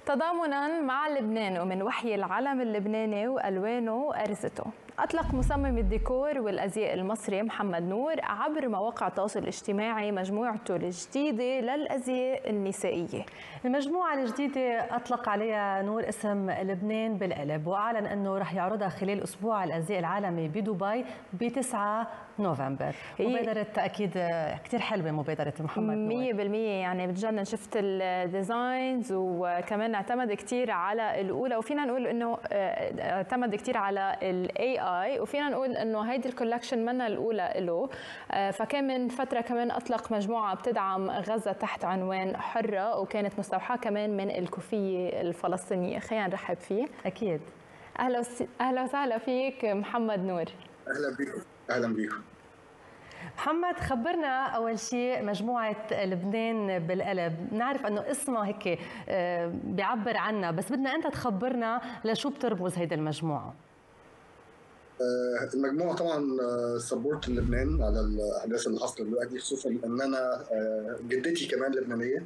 تضامنا مع لبنان ومن وحي العلم اللبناني وألوانه وأرزته، أطلق مصمم الديكور والأزياء المصري محمد نور عبر مواقع التواصل الاجتماعي مجموعته الجديدة للأزياء النسائية. المجموعة الجديدة أطلق عليها نور اسم لبنان بالقلب، وأعلن أنه رح يعرضها خلال أسبوع الأزياء العالمي بدبي ب9 نوفمبر. مبادرة أكيد كتير حلوة مبادرة محمد نور 100%. يعني بتجنن، شفت الديزاينز وكمان اعتمد كتير على الأولى، وفينا نقول إنه اعتمد كتير على AI، وفينا نقول إنه هيدي الكولكشن منا الأولى له. فكان من فترة كمان أطلق مجموعة بتدعم غزة تحت عنوان حرة، وكانت مستوحاة كمان من الكوفية الفلسطينية. خلينا نرحب فيه. أكيد. أهلا وسهلا فيك محمد نور. أهلا بكم. أهلا بكم محمد، خبرنا أول شيء مجموعة لبنان بالقلب. نعرف أنه اسمها هيك بيعبر عنا، بس بدنا أنت تخبرنا لشو بترمز هيدي المجموعة. المجموعة طبعا سبورت لبنان على الأحداث اللي حصلت دلوقتي، خصوصا إن أنا جدتي كمان لبنانية،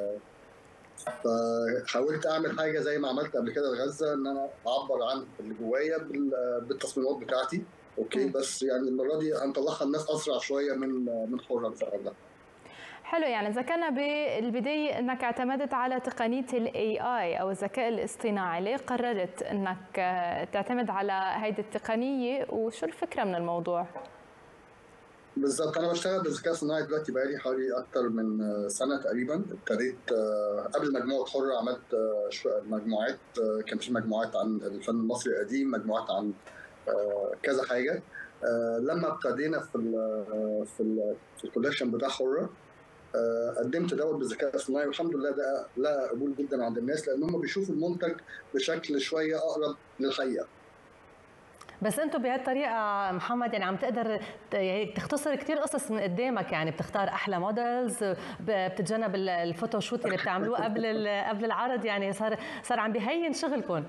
فحاولت أعمل حاجة زي ما عملت قبل كده لغزة، إن أنا أعبر عن اللي جوايا بالتصميمات بتاعتي. اوكي، بس يعني المره دي هنطلعها الناس اسرع شويه من حره ان شاء الله. حلو. يعني ذكرنا بالبدايه انك اعتمدت على تقنيه AI او الذكاء الاصطناعي، ليه قررت انك تعتمد على هيدي التقنيه وشو الفكره من الموضوع؟ بالضبط، انا بشتغل بالذكاء الصناعي دلوقتي بقالي حوالي اكتر من سنه تقريبا. ابتديت قبل مجموعه حره، عملت مجموعات، كان في مجموعات عن الفن المصري القديم، مجموعات عن كذا حاجه. لما ابتدينا في الكولكشن بتاع حره، قدمت دوت بالذكاء الصناعي، والحمد لله ده لقى قبول جدا عند الناس، لان هم بيشوفوا المنتج بشكل شويه اقرب للحقيقه. بس انتم بهالطريقه محمد يعني عم تقدر يعني تختصر كثير قصص من قدامك، يعني بتختار احلى موديلز، بتتجنب الفوتوشوت اللي بتعملوه قبل العرض، يعني صار عم بيهين شغلكم.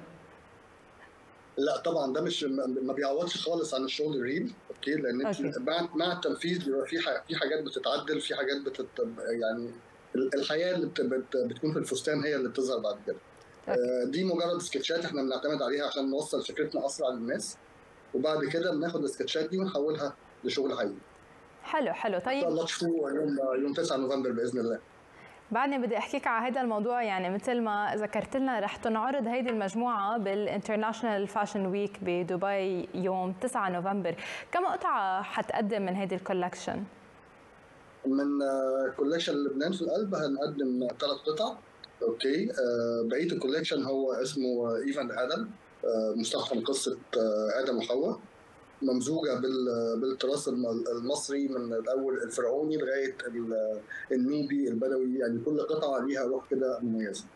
لا طبعا ده مش ما بيعوضش خالص عن الشغل الريل. اوكي، لان انت مع التنفيذ بيبقى في حاجات بتتعدل، في حاجات يعني الحياه اللي بتكون في الفستان هي اللي بتظهر بعد كده. دي مجرد سكتشات احنا بنعتمد عليها عشان نوصل فكرتنا اسرع للناس، وبعد كده بناخد السكتشات دي ونحولها لشغل حقيقي. حلو. طيب، ان شاء الله تشوفوا يوم 9 نوفمبر باذن الله. بعدني بدي احكيك على هذا الموضوع. يعني مثل ما ذكرت لنا رح تنعرض هيدي المجموعه بالانترناشونال فاشن ويك بدبي يوم 9 نوفمبر. كم قطعه حتقدم من هيدي الكولكشن؟ من كولكشن لبنان في القلب هنقدم 3 قطع. اوكي، بقيه الكولكشن هو اسمه ايفن ادم، مستوحى من قصه ادم وحواء، ممزوجه بالتراث المصري من الاول الفرعوني لغايه النوبي البدوي، يعني كل قطعه ليها روح كده مميزه.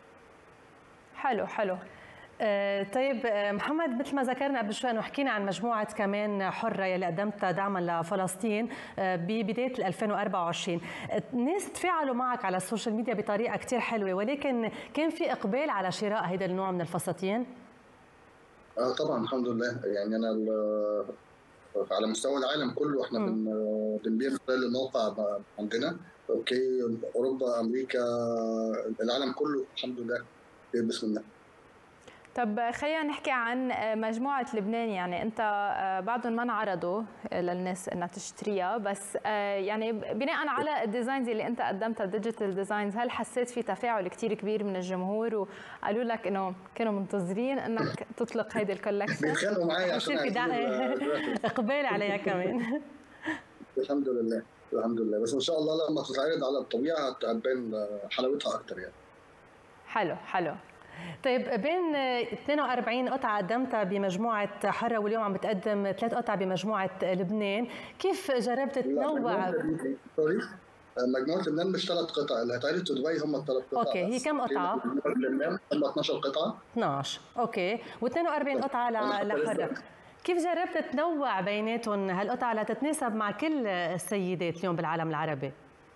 حلو. طيب محمد، مثل ما ذكرنا قبل شوي انه حكينا عن مجموعه كمان حره يلي قدمتها دعما لفلسطين ببدايه 2024. الناس تفاعلوا معك على السوشيال ميديا بطريقه كثير حلوه، ولكن كان في اقبال على شراء هذا النوع من الفساتين؟ طبعا الحمد لله. يعني انا على مستوى العالم كله احنا بنبيع خلال الموقع عندنا. اوكي، اوروبا، امريكا، العالم كله الحمد لله بسم الله. طب خلينا نحكي عن مجموعة لبنان. يعني أنت بعضهم ما انعرضوا للناس إنها تشتريها، بس يعني بناء على الديزاينز اللي أنت قدمتها، الديجيتال ديزاينز، هل حسيت في تفاعل كتير كبير من الجمهور وقالوا لك إنه كانوا منتظرين إنك تطلق هيدي الكولكشن؟ بيتخانقوا معايا عشان إقبال عليها كمان. الحمد لله، بس إن شاء الله لما تتعرض على الطبيعة هتبان حلاوتها أكتر يعني. حلو. طيب، بين 42 قطعة قدمتها بمجموعة حرة واليوم عم بتقدم 3 قطع بمجموعة لبنان، كيف جربت تنوع؟ مجموعة لبنان مش 3 قطع، اللي هتعرض في دبي هم ال3 قطع. اوكي، هي كم قطعة؟ لبنان هم 12 قطعة. 12، اوكي، و42 قطعة لحرة. كيف جربت تنوع بيناتهم هالقطعة لتتناسب مع كل السيدات اليوم بالعالم العربي؟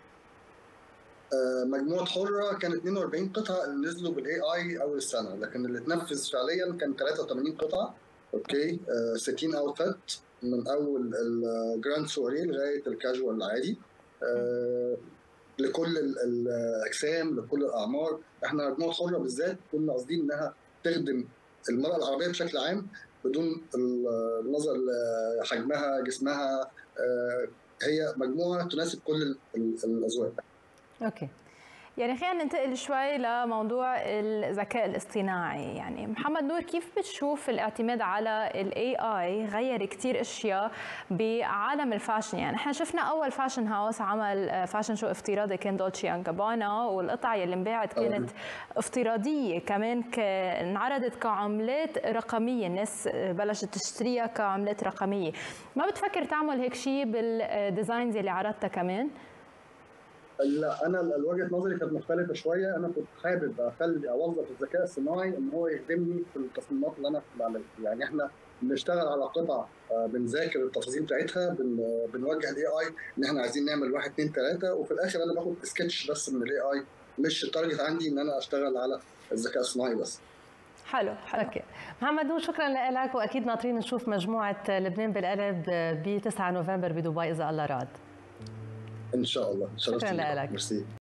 مجموعة حرة كان 42 قطعة اللي نزلوا بالاي اي اول السنة، لكن اللي اتنفذ فعليا كان 83 قطعة. اوكي، 60 اوتفيت من اول الجراند سوري لغاية الكاجوال العادي. لكل الاجسام، لكل الاعمار. احنا مجموعه حره بالذات كنا قاصدين انها تخدم المراه العربيه بشكل عام بدون النظر لحجمها، جسمها. هي مجموعه تناسب كل الاذواق. اوكي. يعني خلينا ننتقل شوي لموضوع الذكاء الاصطناعي. يعني محمد نور، كيف بتشوف الاعتماد على الاي اي غير كثير اشياء بعالم الفاشن؟ يعني احنا شفنا اول فاشن هاوس عمل فاشن شو افتراضي كان دولتشي اند جابانا، والقطع اللي انباعت كانت افتراضيه، كمان انعرضت كعملات رقميه، الناس بلشت تشتريها كعملات رقميه. ما بتفكر تعمل هيك شيء بالديزاينز اللي عرضتها كمان؟ لا، انا وجهه نظري كانت مختلفه شويه. انا كنت حابب اوظف الذكاء الصناعي ان هو يخدمني في التصميمات اللي انا بعملها. يعني احنا بنشتغل على قطع، بنذاكر التفاصيل بتاعتها، بنوجه الاي اي ان احنا عايزين نعمل 1 2 3، وفي الاخر انا باخد سكتش بس من الاي اي. مش التارجت عندي ان انا اشتغل على الذكاء الصناعي بس. حلو. اوكي محمد نور، شكرا لك، واكيد ناطرين نشوف مجموعه لبنان بالقلب ب 9 نوفمبر بدبي اذا الله راد. ان شاء الله. شكرا لك. ميرسي.